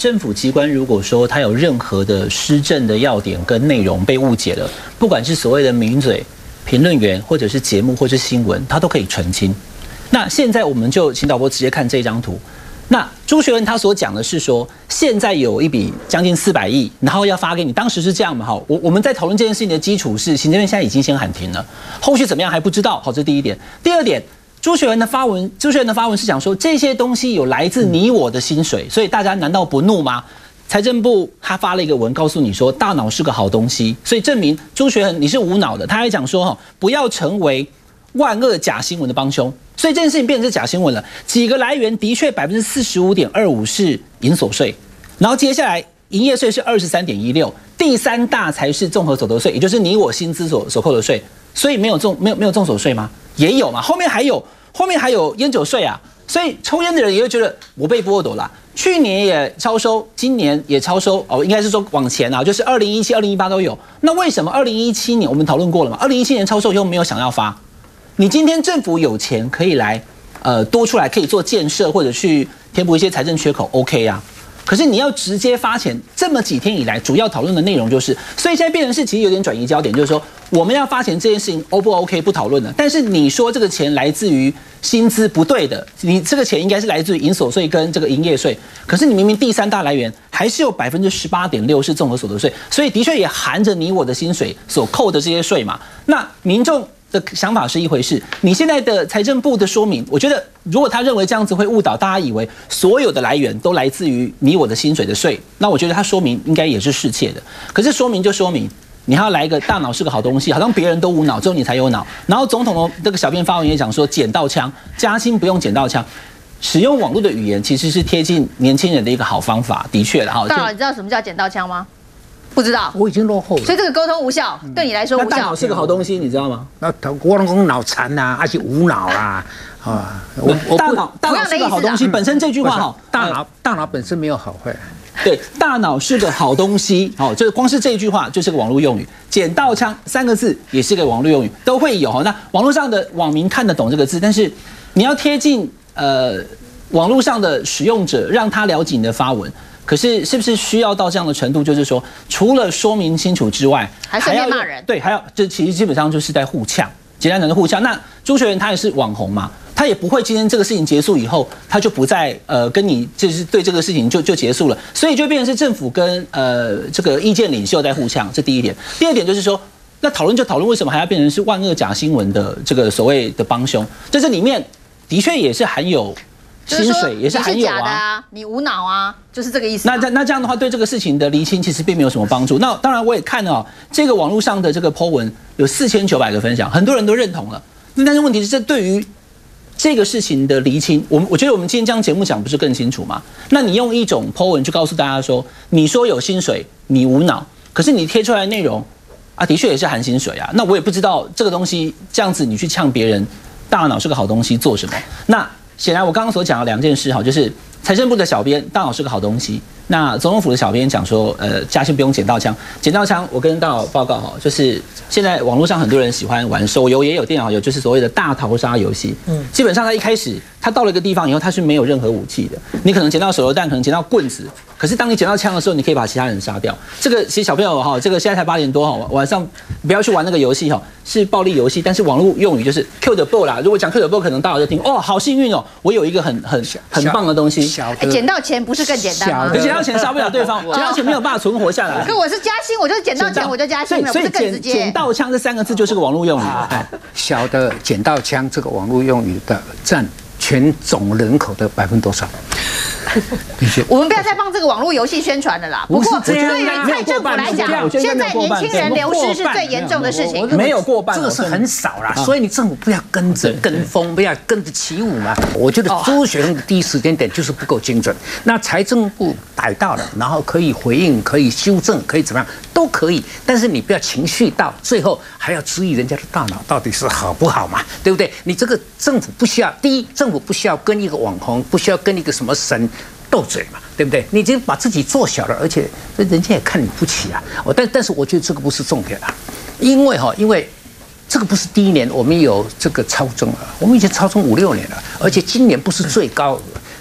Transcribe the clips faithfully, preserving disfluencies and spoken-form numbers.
政府机关如果说它有任何的施政的要点跟内容被误解了，不管是所谓的名嘴、评论员，或者是节目或是新闻，它都可以澄清。那现在我们就请导播直接看这张图。那朱学恒他所讲的是说，现在有一笔将近四百亿，然后要发给你，当时是这样嘛？哈，我我们在讨论这件事情的基础是，行政院现在已经先喊停了，后续怎么样还不知道。好，这是第一点。第二点，朱学恒的发文，朱学恒的发文是讲说这些东西有来自你我的薪水，所以大家难道不怒吗？财政部他发了一个文，告诉你说大脑是个好东西，所以证明朱学恒你是无脑的。他还讲说哈，不要成为万恶假新闻的帮凶。所以这件事情变成是假新闻了。几个来源的确百分之四十五点二五是营所税，然后接下来营业税是二十三点一六，第三大才是综合所得税，也就是你我薪资所所扣的税。所以没有重没有没有重所税吗？也有嘛，后面还有后面还有烟酒税啊。所以抽烟的人也会觉得我被剥夺了。去年也超收，今年也超收哦，应该是说往前啊，就是二零一七、二零一八都有。那为什么二零一七年我们讨论过了嘛？二零一七年超收以后没有想要发？你今天政府有钱可以来，呃，多出来可以做建设或者去填补一些财政缺口 ，OK 啊。可是你要直接发钱，这么几天以来主要讨论的内容就是，所以现在变成是其实有点转移焦点，就是说我们要发钱这件事情 O 不 OK 不讨论了。但是你说这个钱来自于薪资不对的，你这个钱应该是来自于营所税跟这个营业税，可是你明明第三大来源还是有百分之十八点六是综合所得税，所以的确也含着你我的薪水所扣的这些税嘛。那民众的想法是一回事，你现在的财政部的说明，我觉得如果他认为这样子会误导大家，以为所有的来源都来自于你我的薪水的税，那我觉得他说明应该也是适切的。可是说明就说明，你还要来一个大脑是个好东西，好像别人都无脑，只有你才有脑。然后总统的这个小编发文也讲说，捡到枪，加薪不用捡到枪。使用网络的语言其实是贴近年轻人的一个好方法，的确了哈。 大佬，你知道什么叫捡到枪吗？不知道， 我已经落后了， 所以这个沟通无效，对你来说无效。 那大脑是个好东西，你知道吗？ 那我老公脑残呐，还是无脑啦，啊，我我大脑大脑是个好东西，本身这句话哈， 大脑大脑本身没有好坏。 对，大脑是个好东西，好，就是光是这一句话就是个网络用语，捡到枪三个字也是个网络用语，都会有哈。那网络上的网民看得懂这个字，但是你要贴近呃网络上的使用者，让他了解你的发文。可是，是不是需要到这样的程度？就是说，除了说明清楚之外， 还顺便骂人？ 对，还要这其实基本上就是在互呛，简单讲的互呛。那朱学恒他也是网红嘛，他也不会今天这个事情结束以后，他就不再呃跟你就是对这个事情就就结束了，所以就变成是政府跟呃这个意见领袖在互呛，这第一点。第二点就是说，那讨论就讨论为什么还要变成是万恶假新闻的这个所谓的帮凶？在这里面的确也是含有。薪水也是含有啊， 啊，你无脑啊，就是这个意思。 那那这样的话，对这个事情的厘清其实并没有什么帮助。那当然，我也看了、哦、这个网络上的这个 po 文有四千九百个分享，很多人都认同了。但是问题是，这对于这个事情的厘清，我们我觉得我们今天这样节目讲不是更清楚吗？那你用一种 po 文去告诉大家说，你说有薪水，你无脑，可是你贴出来的内容啊，的确也是含薪水啊。那我也不知道这个东西这样子你去呛别人，大脑是个好东西做什么？那。显然，我刚刚所讲的两件事哈，就是财政部的小编大脑是个好东西。那总统府的小编讲说，呃，加薪不用捡到枪，捡到枪，我跟大佬报告哈，就是现在网络上很多人喜欢玩手游，也有电脑游，就是所谓的大逃杀游戏。嗯，基本上他一开始他到了一个地方以后，他是没有任何武器的，你可能捡到手榴弹，可能捡到棍子，可是当你捡到枪的时候，你可以把其他人杀掉。这个其实小朋友哈，这个现在才八点多哈，晚上不要去玩那个游戏哈，是暴力游戏，但是网络用语就是 kill the ball 啦。如果讲 kill the ball， 可能大佬就听哦，好幸运哦，我有一个很很很棒的东西。 哎，捡到钱不是更简单吗？ 捡到钱杀不了对方，捡到钱没有办法存活下来。 可我是加薪，我就是捡到钱我就加薪了， 所以捡捡到枪这三个字就是个网络用语。 小的捡到枪这个网络用语的占全总人口的百分之多少？ 我们不要再帮这个网络游戏宣传了啦。不过对于蔡政府来讲，现在年轻人流失是最严重的事情。 没有过半， 这个是很少啦。所以你政府不要跟着跟风，不要跟着起舞嘛。我觉得朱学恒的第一时间点就是不够精准。那财政部逮到了，然后可以回应，可以修正，可以怎么样都可以。但是你不要情绪到最后还要质疑人家的大脑到底是好不好嘛？对不对？你这个政府不需要，第一，政府不需要跟一个网红，不需要跟一个什么神。斗嘴嘛，对不对？你已经把自己做小了，而且人家也看你不起啊。我但但是我觉得这个不是重点啊，因为哈，因为这个不是第一年我们有这个超增了，我们已经超增五六年了，而且今年不是最高额，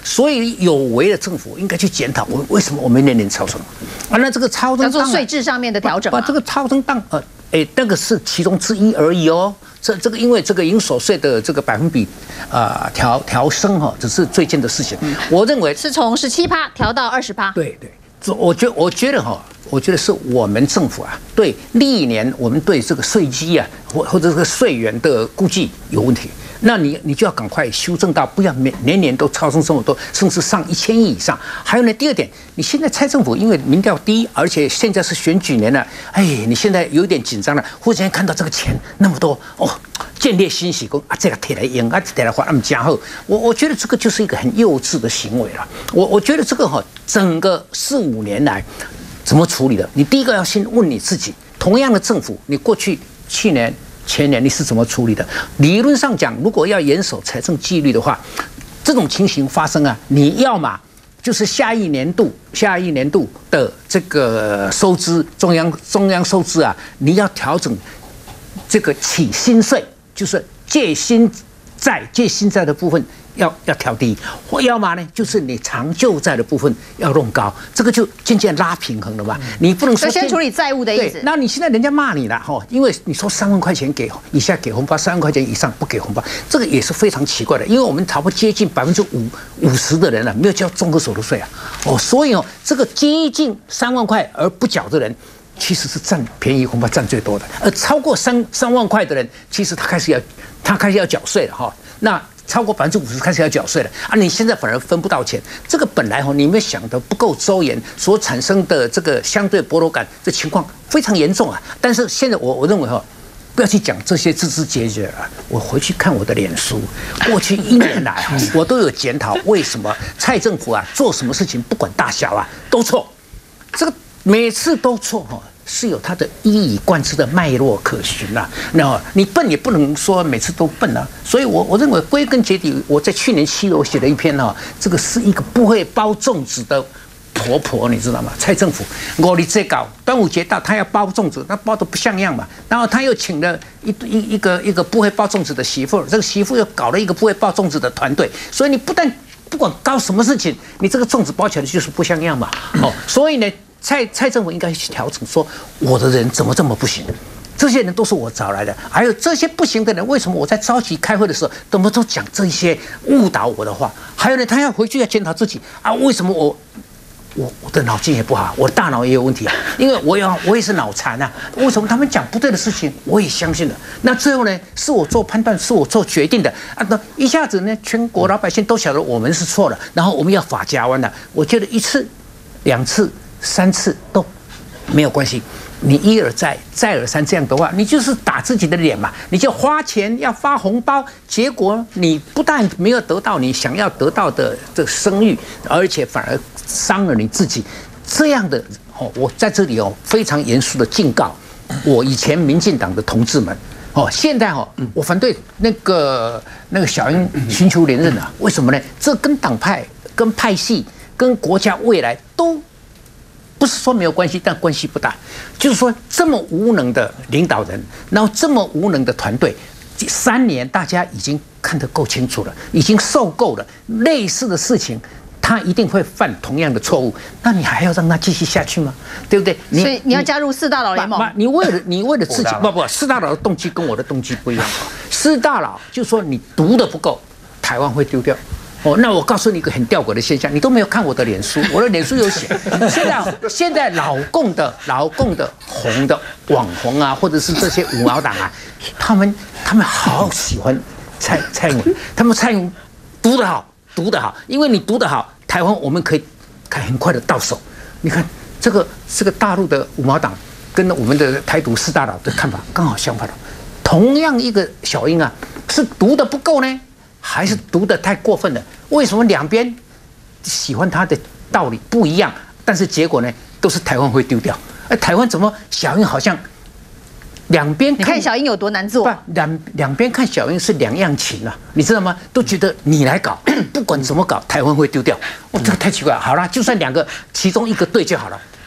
所以有为的政府应该去检讨，我为什么我们年年超增？啊，那这个超增要做税制上面的调整，把这个超增当呃，哎，那个是其中之一而已哦。这这个因为这个营所税的这个百分比啊、呃、调调升哈、哦，只是最近的事情。嗯、我认为是从十七趴调到二十趴。 对对。我觉我觉得哈，我觉得是我们政府啊，对历年我们对这个税基啊，或或者这个税源的估计有问题。那你你就要赶快修正到不要每年年都超增这么多，甚至上一千亿以上。还有呢，第二点，你现在蔡政府因为民调低，而且现在是选举年了，哎，你现在有点紧张了。忽然间看到这个钱那么多哦，见猎欣喜，说啊这个贴来用啊，贴来花那么加厚，我我觉得这个就是一个很幼稚的行为了。我我觉得这个哈，整个四五年来怎么处理的？你第一个要先问你自己，同样的政府，你过去去年。前年你是怎么处理的？理论上讲，如果要严守财政纪律的话，这种情形发生啊，你要嘛就是下一年度、下一年度的这个收支，中央中央收支啊，你要调整这个起薪税，就是借新债、借新债的部分。要要调低，或要么呢，就是你长旧债的部分要弄高，这个就渐渐拉平衡了嘛。你不能说先处理债务的意思。 那你现在人家骂你了哈，因为你说三万块钱给以下给红包，三万块钱以上不给红包，这个也是非常奇怪的。因为我们差不多接近百分之五五十的人啊，没有交综合所得税啊，哦，所以哦，这个接近三万块而不缴的人。其实是占便宜红包占最多的，而超过三三万块的人，其实他开始要他开始要缴税了哈。那超过百分之五十开始要缴税了啊！你现在反而分不到钱，这个本来哈你们想的不够周延，所产生的这个相对剥夺感，这情况非常严重啊！但是现在我我认为哈，不要去讲这些枝枝节节啊！我回去看我的脸书，过去一年来哈，我都有检讨为什么蔡政府啊做什么事情不管大小啊都错，这个每次都错哈。是有它的一以贯之的脉络可循啊。那你笨也不能说每次都笨啊。所以我我认为归根结底，我在去年七月我写了一篇哈、啊，这个是一个不会包粽子的婆婆，你知道吗？蔡政府，我你这搞端午节到，他要包粽子，那包的不像样嘛。然后他又请了一一一个一个不会包粽子的媳妇，这个媳妇又搞了一个不会包粽子的团队。所以你不但不管搞什么事情，你这个粽子包起来就是不像样嘛。哦，所以呢。蔡蔡政府应该去调整，说我的人怎么这么不行？这些人都是我找来的，还有这些不行的人，为什么我在召集开会的时候，怎么都讲这些误导我的话？还有呢，他要回去要检讨自己啊，为什么我我我的脑筋也不好，我的大脑也有问题啊？因为我要我也是脑残啊，为什么他们讲不对的事情，我也相信了？那最后呢，是我做判断，是我做决定的啊！那一下子呢，全国老百姓都晓得我们是错了，然后我们要法家湾了。我觉得一次、两次。三次都没有关系，你一而再再而三这样的话，你就是打自己的脸嘛。你就花钱要发红包，结果你不但没有得到你想要得到的这声誉，而且反而伤了你自己。这样的哦，我在这里哦非常严肃的警告我以前民进党的同志们哦，现在哦我反对那个那个小英寻求连任啊，为什么呢？这跟党派、跟派系、跟国家未来都。不是说没有关系，但关系不大。就是说，这么无能的领导人，然后这么无能的团队，三年大家已经看得够清楚了，已经受够了。类似的事情，他一定会犯同样的错误。那你还要让他继续下去吗？对不对？ 所以你要加入四大佬联盟。 你为了你为了自己，不不，四大佬的动机跟我的动机不一样。四大佬就说你读的不够，台湾会丢掉。哦，那我告诉你一个很吊诡的现象，你都没有看我的脸书，我的脸书有写。现在现在老共的老共的红的网红啊，或者是这些五毛党啊，他们他们好喜欢蔡蔡英文，他们蔡英文读得好，读得好，因为你读得好，台湾我们可以可以很快的到手。你看这个这个大陆的五毛党跟我们的台独四大佬的看法刚好相反了。同样一个小英啊，是读得不够呢？还是读得太过分了？为什么两边喜欢他的道理不一样？但是结果呢，都是台湾会丢掉。而台湾怎么小英好像两边？ 你看小英有多难做？ 两两边看小英是两样情啊，你知道吗？都觉得你来搞，不管怎么搞，台湾会丢掉。哦，这个太奇怪了。好了，就算两个其中一个对就好了。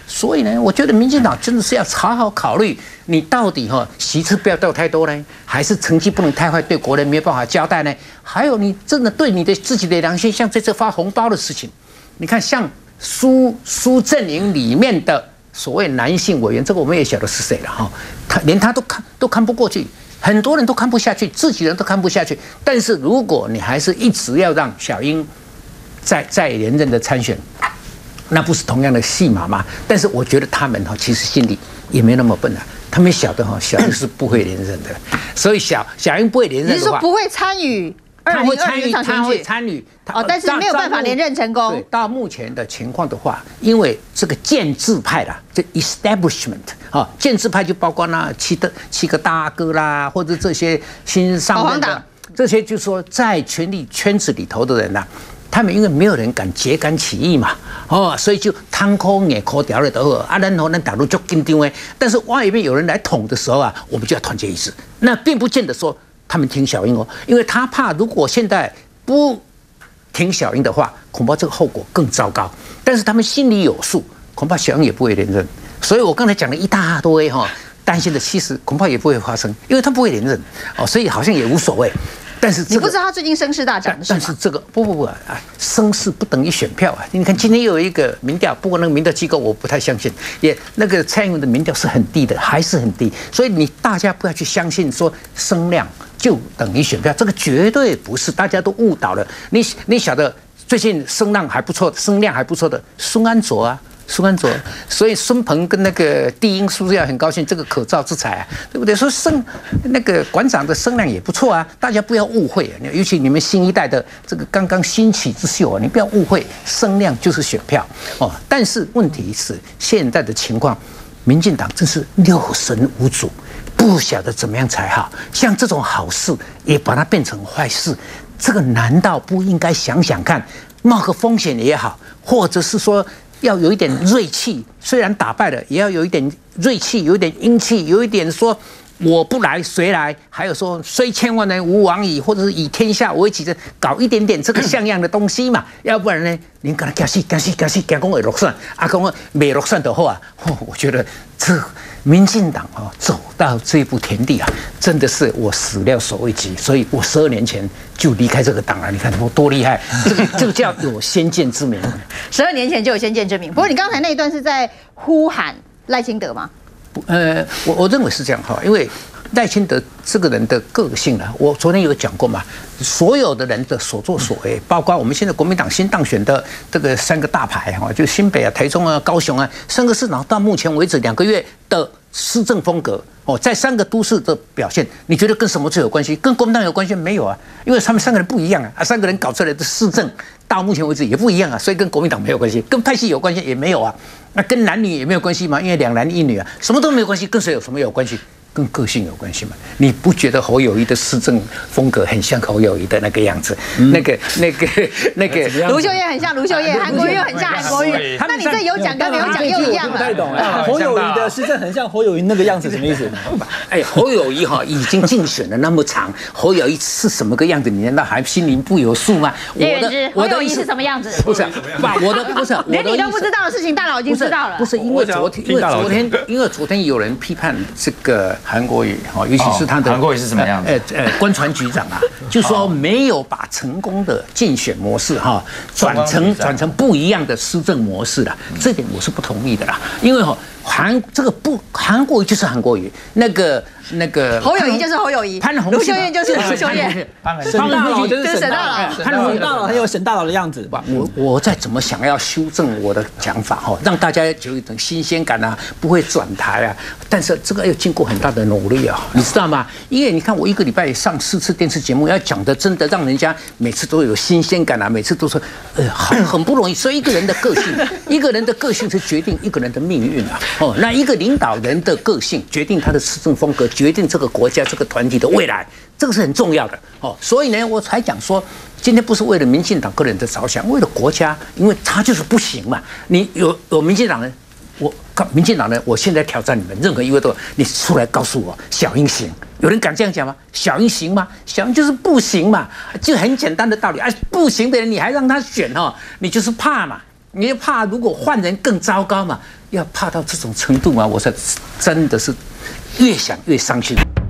所以呢，我觉得民进党真的是要好好考虑，你到底哈席次不要掉太多呢，还是成绩不能太坏，对国人没有办法交代呢？还有，你真的对你的自己的良心，像这次发红包的事情，你看像苏苏阵营里面的所谓男性委员，这个我们也晓得是谁了哈，他连他都看都看不过去。很多人都看不下去，自己人都看不下去。但是如果你还是一直要让小英再再连任的参选，那不是同样的戏码吗？但是我觉得他们哈其实心里也没那么笨啊，他们晓得哈小英是不会连任的，所以小小英不会连任的话， 你是说不会参与？ 他会参与，他会参与， 哦，但是没有办法连任成功。 对，到目前的情况的话，因为这个建制派啦，这 establishment 啊，建制派就包括那七的七个大哥啦，或者这些新上任的这些，就是说在权力圈子里头的人呐，他们因为没有人敢揭竿起义嘛，哦，所以就摊空也抠掉了都好啊，然后呢打入就紧张诶。但是外面有人来捅的时候啊，我们就要团结一致。那并不见得说他们听小英哦，因为他怕如果现在不听小英的话，恐怕这个后果更糟糕。但是他们心里有数，恐怕小英也不会连任。所以我刚才讲了一大堆哈，担心的其实恐怕也不会发生，因为他不会连任哦，所以好像也无所谓。但是、这个、 你不知道他最近声势大涨的是吗？ 但是这个不不不啊，声势不等于选票啊！你看今天又有一个民调，不过那个民调机构我不太相信，也那个蔡英文的民调是很低的，还是很低。所以你大家不要去相信说声量就等于选票，这个绝对不是，大家都误导了。你你晓得最近声量还不错，声量还不错的孙安佐啊。孙安佐，所以孙鹏跟那个帝英是不是要很高兴？这个可造之材啊，对不对？说声那个馆长的声量也不错啊，大家不要误会啊。尤其你们新一代的这个刚刚兴起之秀啊，你不要误会，声量就是选票哦。但是问题是现在的情况，民进党真是六神无主，不晓得怎么样才好。像这种好事也把它变成坏事，这个难道不应该想想看，冒个风险也好，或者是说？要有一点锐气，虽然打败了，也要有一点锐气，有一点英气，有一点说我不来谁来，还有说虽千万人吾往矣，或者是以天下为己，搞一点点这个像样的东西嘛，要不然呢，您跟他讲死讲死讲死讲讲会落选，啊讲没落选的话啊，哦，我觉得这民进党啊走到这一步田地啊，真的是我始料所未及，所以我十二年前就离开这个党了。你看我多厉害，这个这个叫有先见之明。 十二年前就有先见之明。不过你刚才那一段是在呼喊赖清德吗？ 呃，我我认为是这样哈，因为赖清德这个人的个性啊，我昨天有讲过嘛，所有的人的所作所为，包括我们现在国民党新当选的这个三个大牌哈，就新北啊、台中啊、高雄啊三个市长，到目前为止两个月的施政风格哦，在三个都市的表现，你觉得跟什么最有关系？跟国民党有关系没有啊？因为他们三个人不一样啊，啊，三个人搞出来的施政到目前为止也不一样啊，所以跟国民党没有关系，跟派系有关系也没有啊。那跟男女也没有关系嘛，因为两男一女啊，什么都没有关系，跟谁有什么有关系？跟个性有关系嘛？你不觉得侯友宜的施政风格很像侯友宜的那个样子？嗯、那个、那个、那个， 卢秀燕很像卢秀燕，韩国瑜很像韩国瑜。那你这有讲跟没有讲又一样了。 不太懂啊，侯友宜的施政很像侯友宜那个样子，什么意思？ 哎，侯友宜哈已经竞选了那么长，侯友宜是什么个样子？你难道还心里不有数吗？ 我的侯友宜是什么样子？ 不是，把我的不是， 连你都不知道的事情，大佬已经知道了。 不是因为昨天，因为昨天，因为昨天有人批判这个。韩国瑜哈，尤其是他的韩国瑜是什么样子？ 呃呃，官船局长啊，就说没有把成功的竞选模式哈转成转成不一样的施政模式了，这点我是不同意的啦。因为哈韩这个不韩国瑜就是韩国瑜，那个那个侯友宜就是侯友宜， 潘宏卢秀燕就是卢秀燕， 沈大佬就是沈大佬， 沈大佬很有沈大佬的样子吧？ 我我再怎么想要修正我的讲法哈，让大家有一种新鲜感啊，不会转台啊，但是这个要经过很大的努力啊，你知道吗？因为你看我一个礼拜上四次电视节目，要讲的真的让人家每次都有新鲜感啊，每次都说呃很很不容易。所以一个人的个性，一个人的个性是决定一个人的命运啊。哦，那一个领导人的个性决定他的施政风格，决定这个国家这个团体的未来，这个是很重要的哦。所以呢，我才讲说，今天不是为了民进党个人的着想，为了国家，因为他就是不行嘛。你有有民进党人。我民进党人，我现在挑战你们，任何一位都，你出来告诉我，小英行？有人敢这样讲吗？小英行吗？小英就是不行嘛，就很简单的道理啊，不行的人你还让他选哦，你就是怕嘛，你就怕如果换人更糟糕嘛。 要怕到这种程度吗？我说真的是越想越伤心。